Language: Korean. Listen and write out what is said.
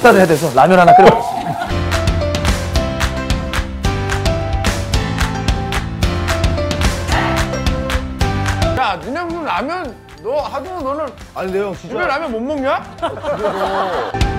식사를 해야 돼서 라면 하나 끓여봤습니다. 야, 니네 무슨 라면 너 하도 너는 아니 근데 형 진짜 집에 라면 못 먹냐?